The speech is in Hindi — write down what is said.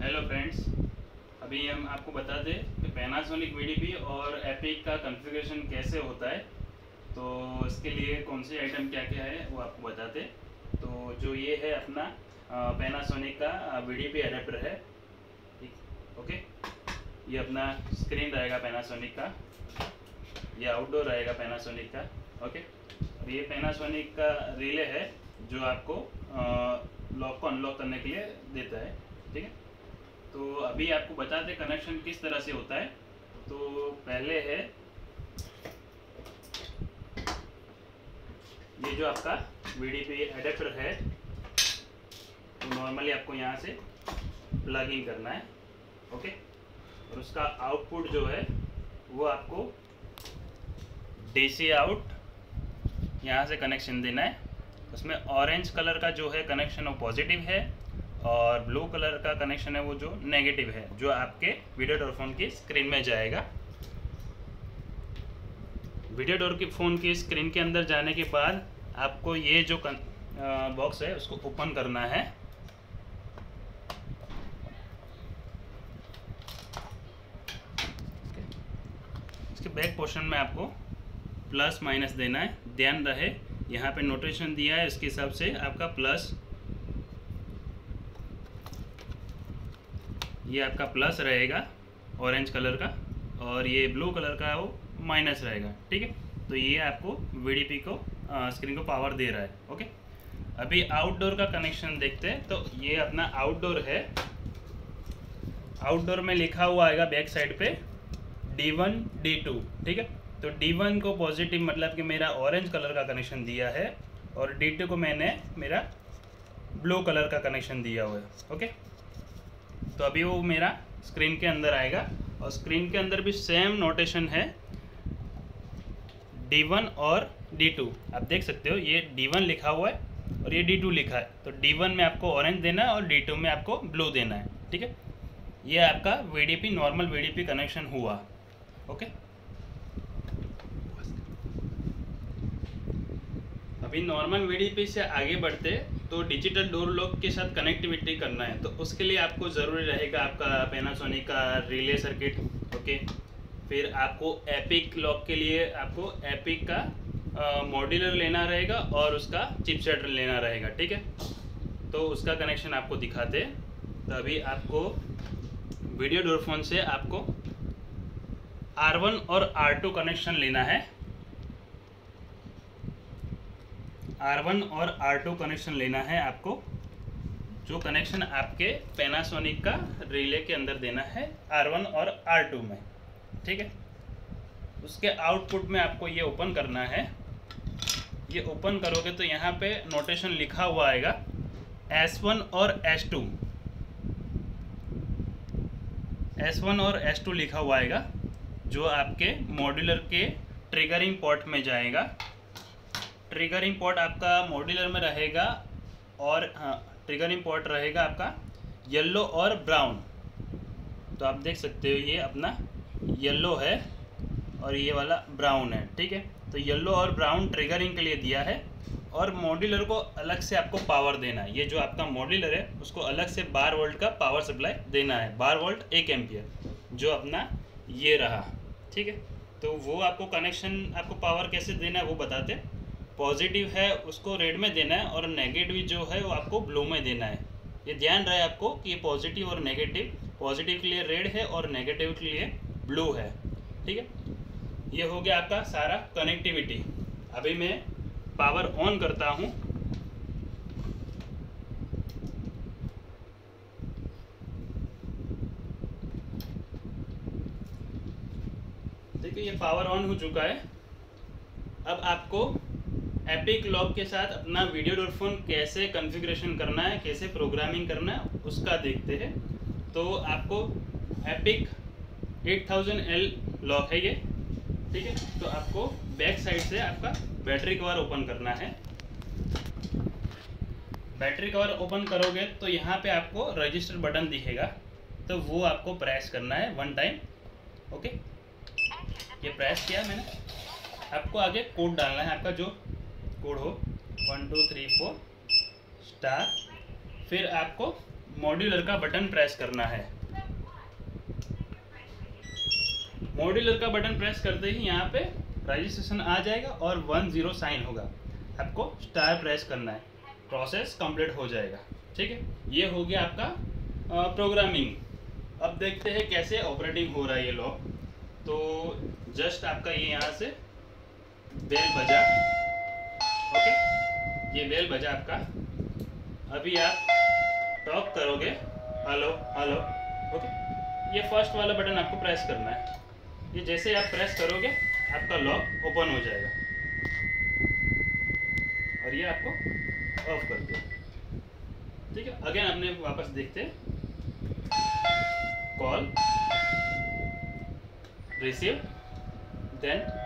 हेलो फ्रेंड्स, अभी हम आपको बता दें कि पैनासोनिक वीडीपी और एपिक का कॉन्फ़िगरेशन कैसे होता है। तो इसके लिए कौन सी आइटम क्या क्या है वो आपको बताते। तो जो ये है अपना पैनासोनिक का वीडीपी अडेप्टर है, ठीक। ओके, ये अपना स्क्रीन रहेगा पैनासोनिक का, ये आउटडोर रहेगा पैनासोनिक का। ओके, और ये पैनासोनिक का रिले है जो आपको लॉक को अनलॉक करने के लिए देता है, ठीक है। तो अभी आपको बताते कनेक्शन किस तरह से होता है। तो पहले है ये जो आपका वीडीपी एडेप्टर है, तो नॉर्मली आपको यहाँ से प्लग इन करना है। ओके, और उसका आउटपुट जो है वो आपको डीसी आउट यहाँ से कनेक्शन देना है। उसमें ऑरेंज कलर का जो है कनेक्शन वो पॉजिटिव है और ब्लू कलर का कनेक्शन है वो जो नेगेटिव है, जो आपके वीडियो डोर फोन की स्क्रीन में जाएगा। वीडियो डोर की फ़ोन की स्क्रीन के अंदर जाने के बाद आपको ये जो बॉक्स है उसको ओपन करना है। इसके बैक पोर्शन में आपको प्लस माइनस देना है। ध्यान रहे यहाँ पे नोटेशन दिया है, इसके हिसाब से आपका प्लस, ये आपका प्लस रहेगा ऑरेंज कलर का, और ये ब्लू कलर का वो माइनस रहेगा, ठीक है। तो ये आपको वीडीपी को स्क्रीन को पावर दे रहा है। ओके, अभी आउटडोर का कनेक्शन देखते हैं। तो ये अपना आउटडोर है, आउटडोर में लिखा हुआ आएगा बैक साइड पे D1 D2, ठीक है। तो D1 को पॉजिटिव मतलब कि मेरा ऑरेंज कलर का कनेक्शन दिया है, और D2 को मैंने मेरा ब्लू कलर का कनेक्शन दिया हुआ है। ओके, तो अभी वो मेरा स्क्रीन के अंदर आएगा, और स्क्रीन के अंदर भी सेम नोटेशन है D1 और D2। आप देख सकते हो ये D1 लिखा हुआ है और ये D2 लिखा है। तो D1 में आपको ऑरेंज देना है और D2 में आपको ब्लू देना है, ठीक है। ये आपका वीडीपी नॉर्मल वीडीपी कनेक्शन हुआ। ओके, अभी नॉर्मल वीडीपी से आगे बढ़ते तो डिजिटल डोर लॉक के साथ कनेक्टिविटी करना है। तो उसके लिए आपको ज़रूरी रहेगा आपका पैनासोनिक का रिले सर्किट। ओके, फिर आपको एपिक लॉक के लिए आपको एपिक का मॉड्यूलर लेना रहेगा और उसका चिपसेट लेना रहेगा, ठीक है। तो उसका कनेक्शन आपको दिखाते हैं। तो अभी आपको वीडियो डोर फोन से आपको R1 और R2 कनेक्शन लेना है। R1 और R2 कनेक्शन लेना है आपको, जो कनेक्शन आपके पैनासोनिक का रिले के अंदर देना है R1 और R2 में, ठीक है। उसके आउटपुट में आपको ये ओपन करना है। ये ओपन करोगे तो यहाँ पे नोटेशन लिखा हुआ आएगा S1 और S2, S1 और S2 लिखा हुआ आएगा, जो आपके मॉड्यूलर के ट्रिगरिंग पोर्ट में जाएगा। ट्रिगरिंग पोर्ट आपका मॉड्यूलर में रहेगा, और हाँ, ट्रिगरिंग पोर्ट रहेगा आपका येलो और ब्राउन। तो आप देख सकते हो ये अपना येलो है और ये वाला ब्राउन है, ठीक है। तो येलो और ब्राउन ट्रिगरिंग के लिए दिया है, और मॉड्यूलर को अलग से आपको पावर देना है। ये जो आपका मॉड्यूलर है उसको अलग से 12 वोल्ट का पावर सप्लाई देना है, 12 वोल्ट 1 एम्पियर, जो अपना ये रहा, ठीक है। तो वो आपको कनेक्शन आपको पावर कैसे देना है वो बताते हैं। पॉजिटिव है उसको रेड में देना है, और नेगेटिव जो है वो आपको ब्लू में देना है। ये ध्यान रहे आपको कि ये पॉजिटिव और नेगेटिव, पॉजिटिव के लिए रेड है और नेगेटिव के लिए ब्लू है, ठीक है। ये हो गया आपका सारा कनेक्टिविटी। अभी मैं पावर ऑन करता हूँ। देखिए ये पावर ऑन हो चुका है। अब आपको एपिक लॉक के साथ अपना वीडियो डोर फोन कैसे कॉन्फ़िगरेशन करना है, कैसे प्रोग्रामिंग करना है उसका देखते हैं। तो आपको एपिक 8000L लॉक है ये, ठीक है। तो आपको बैक साइड से आपका बैटरी कवर ओपन करना है। बैटरी कवर ओपन करोगे तो यहाँ पे आपको रजिस्टर बटन दिखेगा, तो वो आपको प्रेस करना है 1 टाइम। ओके, ये प्रेस किया मैंने। आपको आगे कोड डालना है, आपका जो कोड हो 1 2 3 4 स्टार, फिर आपको मॉड्यूलर का बटन प्रेस करना है। मॉड्यूलर का बटन प्रेस करते ही यहाँ पे रजिस्ट्रेशन आ जाएगा और 10 साइन होगा। आपको स्टार प्रेस करना है, प्रोसेस कंप्लीट हो जाएगा। ठीक है, ये हो गया आपका प्रोग्रामिंग। अब देखते हैं कैसे ऑपरेटिंग हो रहा है ये लॉक। तो जस्ट आपका ये यहाँ से बेल बजा, ओके, ये बेल बजा आपका। अभी आप टॉक करोगे, हेलो हेलो, ओके, ये फर्स्ट वाला बटन आपको प्रेस करना है। ये जैसे आप प्रेस करोगे आपका लॉक ओपन हो जाएगा और ये आपको ऑफ कर दिया। ठीक है, अगेन अपने वापस देखते हैं, कॉल, रिसीव, देन